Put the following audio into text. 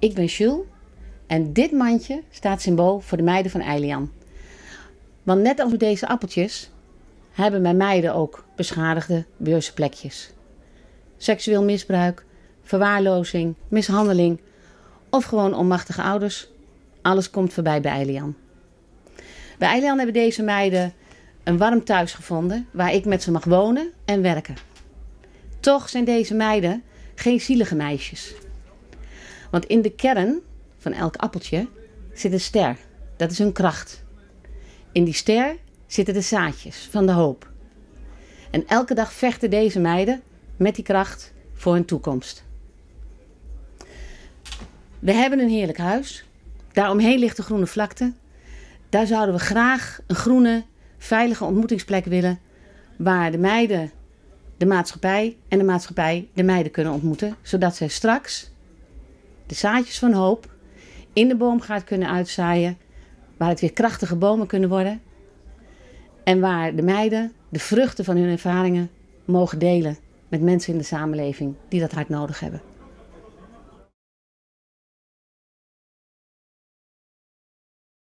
Ik ben Jules en dit mandje staat symbool voor de meiden van Eilian. Want net als met deze appeltjes hebben mijn meiden ook beschadigde beurzenplekjes. Seksueel misbruik, verwaarlozing, mishandeling of gewoon onmachtige ouders. Alles komt voorbij bij Eilian. Bij Eilian hebben deze meiden een warm thuis gevonden waar ik met ze mag wonen en werken. Toch zijn deze meiden geen zielige meisjes. Want in de kern van elk appeltje zit een ster. Dat is hun kracht. In die ster zitten de zaadjes van de hoop. En elke dag vechten deze meiden met die kracht voor hun toekomst. We hebben een heerlijk huis. Daaromheen ligt de groene vlakte. Daar zouden we graag een groene, veilige ontmoetingsplek willen, waar de meiden de maatschappij en de maatschappij de meiden kunnen ontmoeten, zodat zij straks de zaadjes van hoop in de boomgaard kunnen uitzaaien, waar het weer krachtige bomen kunnen worden en waar de meiden de vruchten van hun ervaringen mogen delen met mensen in de samenleving die dat hard nodig hebben.